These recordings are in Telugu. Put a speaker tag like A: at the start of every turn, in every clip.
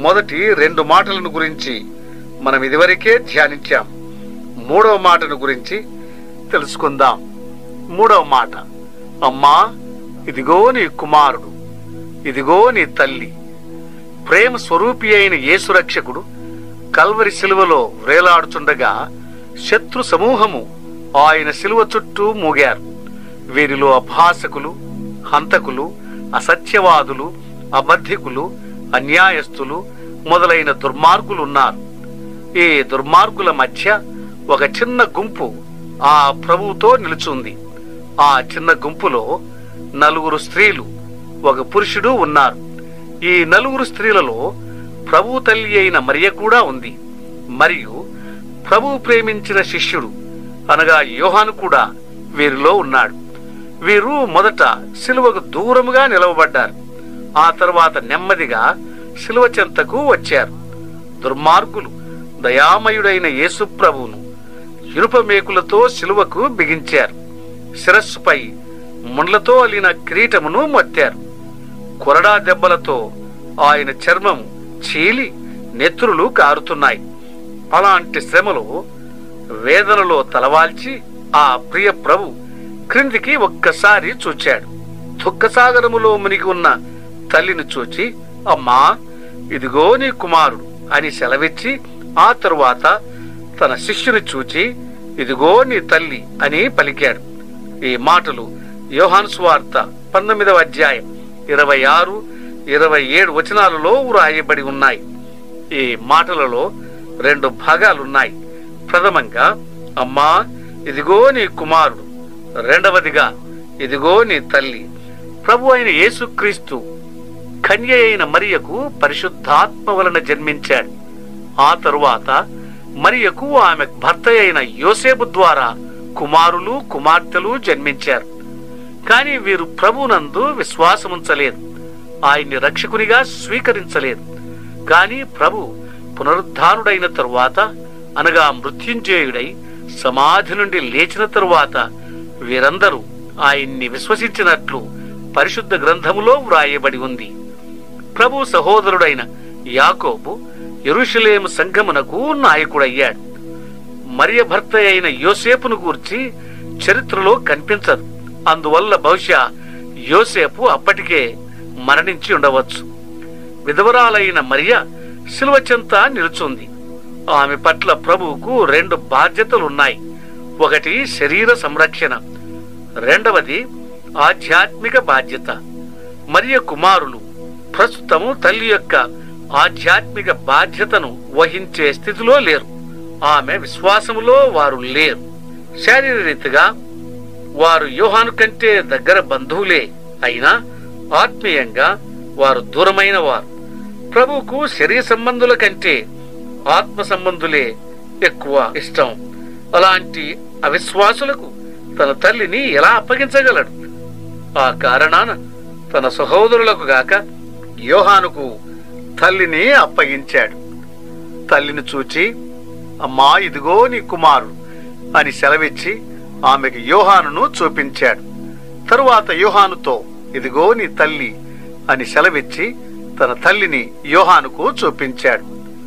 A: మొదటి 2 మాటలను గురించి మనం ఇదివరకే ధ్యానించాం. 3వ మాటను గురించి తెలుసుకుందాం. 3వ మాట, అమ్మా ఇదిగో నీ కుమారుడు, ఇదిగో నీ తల్లి. ప్రేమ స్వరూపి అయిన యేసు రక్షకుడు కల్వరి శిలువలో వ్రేలాడుచుండగా శత్రు సమూహము ఆయన శిలువ చుట్టూ మూగారు. వీరిలో అభాసకులు, హంతకులు, అసత్యవాదులు, అబద్ధికులు, అన్యాయస్తులు మొదలైన దుర్మార్గులు ఉన్నారు. ఈ దుర్మార్గుల మధ్య ఒక చిన్న గుంపు ఆ ప్రభువుతో నిలుచుంది. ఆ చిన్న గుంపులో 4 స్త్రీలు, 1 పురుషుడు ఉన్నారు. ఈ 4 స్త్రీలలో ప్రభు తల్లి అయిన మరియ కూడా ఉంది. మరియు ప్రభువు ప్రేమించిన శిష్యుడు అనగా యోహాను కూడా వీరిలో ఉన్నాడు. వీరు మొదట శిలువకు దూరముగా నిలవబడ్డారు. ఆ తర్వాత నెమ్మదిగా శిలువ చెంతకు వచ్చారు. దుర్మార్గులు దయామయుడైన యేసు ప్రభువును ఇనుప మేకులతో శిలువకు బిగించారు. శిరస్సుపై ముండ్లతో అలిన కిరీటమును మొత్తారు. కొరడా దెబ్బలతో ఆయన చర్మము చీలి నెత్తురులు కారుతున్నాయి. అలాంటి శ్రమలో, వేదనలో తలవాల్చి ఆ ప్రియ ప్రభు క్రిందికి ఒక్కసారి చూచాడు. దుఃఖసాగరములో మునిగి ఉన్న తల్లిని చూచి, అమ్మా ఇదిగో నీ కుమారుడు అని సెలవిచ్చి, ఆ తరువాత తన శిష్యుని చూచి, ఇదిగో నీ తల్లి అని పలికాడు. ఈ మాటలు యోహాను సువార్త 19వ అధ్యాయం 26, 27 వచనాలలో వ్రాయబడి ఉన్నాయి. ఈ మాటలలో 2 భాగాలున్నాయి. ప్రథమంగా అమ్మా ఇదిగో నీ కుమారుడు, రెండవదిగా ఇదిగో నీ తల్లి. ప్రభు అయిన యేసుక్రీస్తు కన్య అయిన మరియకు పరిశుద్ధాత్మ వలన జన్మించాడు. ఆ తరువాత మరియకు ఆమె భర్త అయిన యోసేపు ద్వారా కుమారులు, కుమార్తెలు జన్మించారు. కాని వీరు ప్రభునందు విశ్వాసముంచలేదు, ఆయన్ని రక్షకునిగా స్వీకరించలేదు. కాని ప్రభు పునరుద్ధానుడైన తరువాత, అనగా మృత్యుంజయుడై సమాధి నుండి లేచిన తరువాత వీరందరూ ఆయన్ని విశ్వసించినట్లు పరిశుద్ధ గ్రంథములో వ్రాయబడి ఉంది. ప్రభు సహోదరుడైన యాకోబు యెరూషలేము సంఘమునకు నాయకుడయ్యాడు. మరియ భర్త అయిన యోసేపును గూర్చి చరిత్రలో కనిపించదు. అందువల్ల బహుశా యోసేపు అప్పటికే మరణించి ఉండవచ్చు. విధవరాలైన మరియ శిలువ చెంత నిలుచుంది. ఆమె పట్ల ప్రభువుకు 2 బాధ్యతలున్నాయి. ఒకటి శరీర సంరక్షణ, రెండవది ఆధ్యాత్మిక బాధ్యత. మరియ కుమారులు ప్రస్తుతము తల్లి యొక్క ఆధ్యాత్మిక బాధ్యతను వహించే స్థితిలో లేరు. ఆమె విశ్వాసములో వారు లేరు. శారీరరీతిగా వారు యోహాను కంటే దగ్గర బంధువులే అయినా ఆత్మీయంగా వారు దూరమైన వారు. ప్రభువుకు శరీర సంబంధుల కంటే ఆత్మ సంబంధులే ఎక్కువ ఇష్టం. అలాంటి అవిశ్వాసులకు తన తల్లిని ఎలా అప్పగించగలడు? ఆ కారణాన తన సహోదరులకు గాక యోహానుకు తల్లిని అప్పగించాడు. తల్లిని చూచి, అమ్మా ఇదిగో నీ కుమారుడు అని సెలవిచ్చి ఆమెకు యోహానును చూపించాడు. తరువాత యోహానుతో ఇదిగో నీ తల్లి అని సెలవిచ్చి తన తల్లిని యోహానుకు చూపించాడు.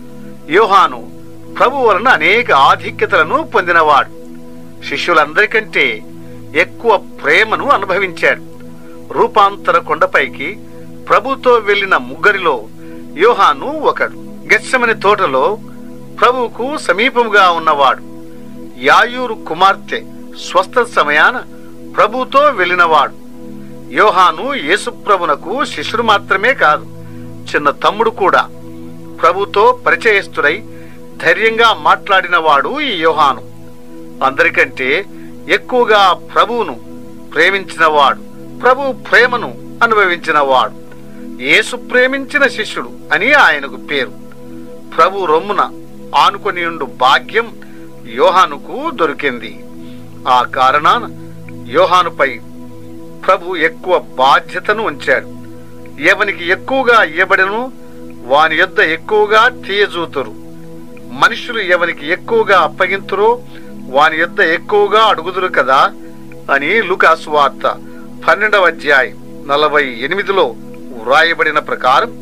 A: యోహాను ప్రభు వలన అనేక ఆధిక్యతలను పొందినవాడు. శిష్యులందరికంటే ఎక్కువ ప్రేమను అనుభవించాడు. రూపాంతర కొండపైకి ప్రభుతో వెళ్లిన 3 యోహాను ఒకడు. గెత్సెమని తోటలో ప్రభువుకు సమీపముగా ఉన్నవాడు. యాయూరు కుమార్తె స్వస్థ సమయాన ప్రభుతో వెళ్ళినవాడు. యోహాను యేసుప్రభునకు శిష్యుడు మాత్రమే కాదు, చిన్న తమ్ముడు కూడా. ప్రభుతో పరిచయస్తుడై ధైర్యంగా మాట్లాడినవాడు ఈ యోహాను. అందరికంటే ఎక్కువగా ప్రభువును ప్రేమించినవాడు, ప్రభు ప్రేమను అనుభవించినవాడు. యేసు ప్రేమించిన శిష్యుడు అని ఆయనకు పేరు. ప్రభు రొమ్మున ఆనుకొనియుండు భాగ్యం యోహానుకు దొరికింది. ఆ కారణాన యోహానుపై ప్రభు ఎక్కువ బాధ్యతను ఉంచాడు. ఎవనికి ఎక్కువగా ఇయ్యబడెను వాని యొద్ద ఎక్కువగా తీయజూతురు. మనుషులు ఎవనికి ఎక్కువగా అప్పగింతురో వాని యొద్ద ఎక్కువగా అడుగుదురు కదా అని లూకా సువార్త 12వ అధ్యాయం 48లో వ్రాయబడిన ప్రకారం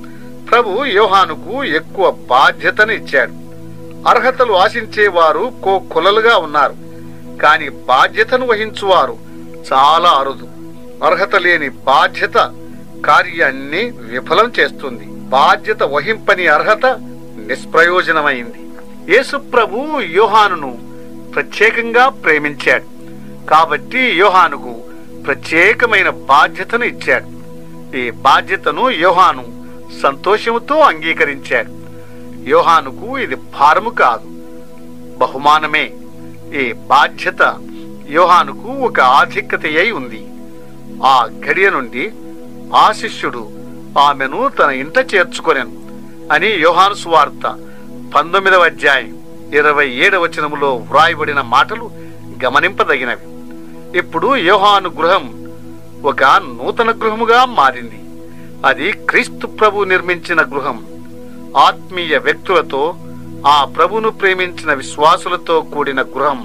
A: ప్రభు యోహానుకు ఎక్కువ బాధ్యతను ఇచ్చాడు. అర్హతలు ఆశించేవారు కోకొల్లలుగా ఉన్నారు, కాని బాధ్యతను వహించువారు చాలా అరుదు. అర్హత లేని బాధ్యత కార్యాన్ని విఫలం చేస్తుంది. బాధ్యత వహింపని అర్హత నిష్ప్రయోజనమైంది. యేసు ప్రభు యోహానును ప్రత్యేకంగా ప్రేమించాడు కాబట్టి యోహానుకు ప్రత్యేకమైన బాధ్యతను ఇచ్చాడు. ఈ బాధ్యతను యోహాను సంతోషముతో అంగీకరించాడు. యోహానుకు ఇది భారము కాదు, బహుమానమే. ఈ బాధ్యత యోహానుకు ఒక ఆధిక్యత అయి ఉంది. ఆ గడియ నుండి ఆ శిష్యుడు ఆమెను తన ఇంట చేర్చుకొనెను అని యోహాను సువార్త 19వ అధ్యాయం 27వ వచనములో వ్రాయబడిన మాటలు గమనింపదగినవి. ఇప్పుడు యోహాను గృహం ఒక నూతన గృహముగా మారింది. అది క్రీస్తు ప్రభు నిర్మించిన గృహం. ఆత్మీయ వ్యక్తులతో, ఆ ప్రభును ప్రేమించిన విశ్వాసులతో కూడిన గృహం.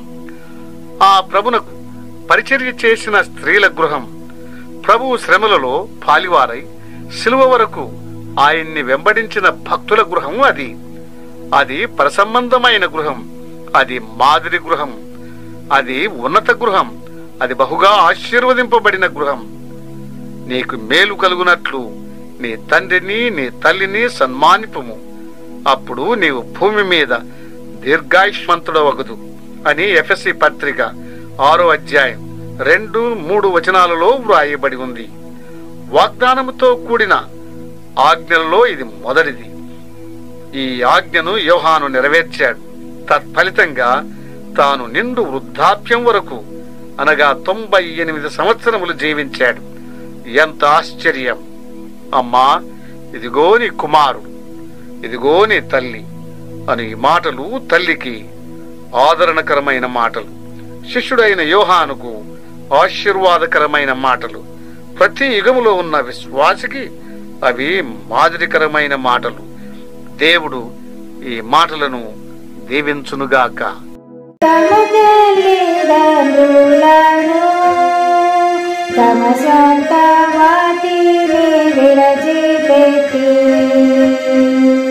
A: ఆ ప్రభునకు పరిచర్య చేసిన స్త్రీల గృహం. ప్రభు శ్రమలలో పాలివారై శిలువ వరకు ఆయన్ని వెంబడించిన భక్తుల గృహం అది. అది పరసంబంధమైన గృహం. అది మాదిరి గృహం. అది ఉన్నత గృహం. అది బహుగా ఆశీర్వదింపబడిన గృహం. నీకు మేలు కలుగునట్లు నీ తండ్రిని నీ తల్లిని సన్మానిపుము, అప్పుడు నీవు భూమి మీద దీర్ఘాయుష్మంతుడవగుదు అని ఎఫెసీ పత్రిక 6వ అధ్యాయం 2-3 వచనాలలో వ్రాయబడి ఉంది. వాగ్దానముతో కూడిన ఆజ్ఞలలో ఇది మొదటిది. ఈ ఆజ్ఞను యోహాను నెరవేర్చాడు. తత్ఫలితంగా తాను నిండు వృద్ధాప్యం వరకు, అనగా 98 సంవత్సరములు జీవించాడు. ఎంత ఆశ్చర్యం! అమ్మా, ఇదిగో నీ కుమారుడు, ఇదిగో నీ తల్లి అని ఈ మాటలు తల్లికి ఆదరణకరమైన మాటలు, శిష్యుడైన యోహానుకు ఆశీర్వాదకరమైన మాటలు, ప్రతి యుగములో ఉన్న విశ్వాసికి అవి మాదిరికరమైన మాటలు. దేవుడు ఈ మాటలను దీవించునుగాక.
B: తమ స్వంత వాటిని విరచిపెట్టి